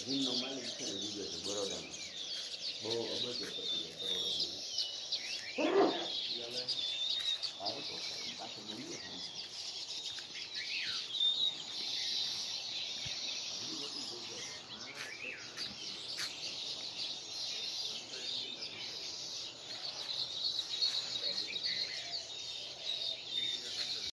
જીમનો માલિક છે ને બીજો છે બરોડામાં બહુ અબજો પતી કરોડો સારું તો